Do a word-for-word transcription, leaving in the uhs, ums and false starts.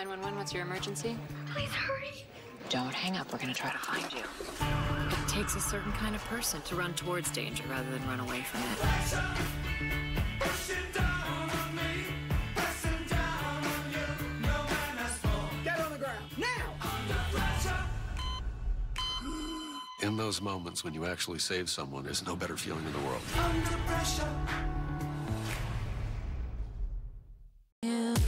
nine one one, what's your emergency? Please hurry. Don't hang up, we're gonna try to find you. It takes a certain kind of person to run towards danger rather than run away from it. Get on the ground, now! In those moments when you actually save someone, there's no better feeling in the world. Under pressure. Yeah.